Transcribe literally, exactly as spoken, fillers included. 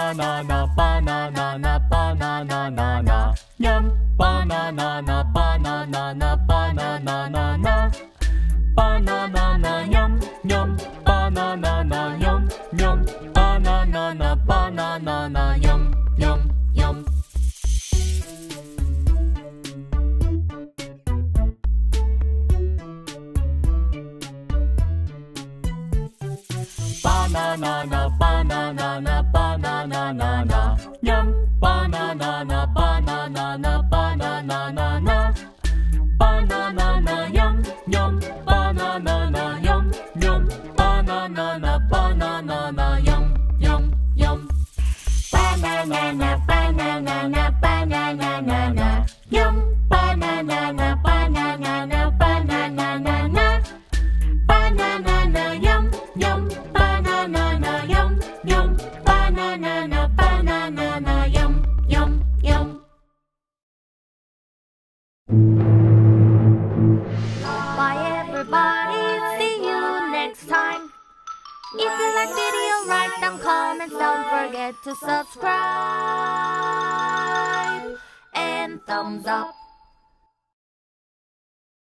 banana, banana, banana, yum, banana, banana, banana, banana, yum, yum, banana, yum, yum, banana, banana, yum, yum, yum. Banana, banana, banana, yum, banana, banana, banana, banana, yum, yum, banana, yum, yum, banana, banana, yum, yum, yum. Banana, banana, banana, yum, banana, banana, banana, banana, yum, yum, banana, yum, yum, banana, banana, yum, yum, yum. Bye everybody, see you next time. If you like video, write down comments, don't forget to subscribe and thumbs up.